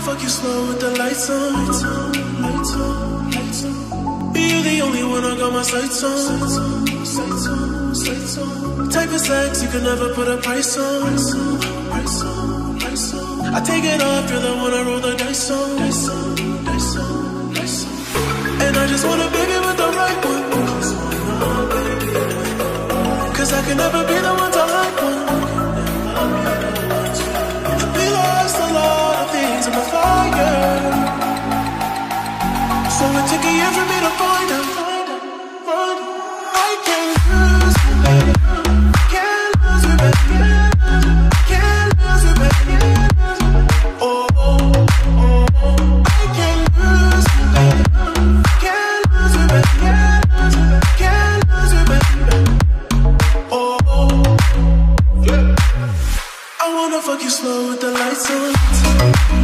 fuck you slow with the lights on. You're the only one I got my sights on. Type of sex you can never put a price on. I take it off, you're the one I roll the dice on. And I just want a baby with the right one. Cause I can never be the one to like one. We lost a lot of things in the fire, so it took a year for me to find them. I can't lose you, baby. Can't lose you, baby. Can't lose you, baby. Oh, oh, oh, oh. I can't lose you, baby. Can't lose you, baby. Can't lose you, baby. Oh, oh, yeah. I wanna fuck you slow with the lights on.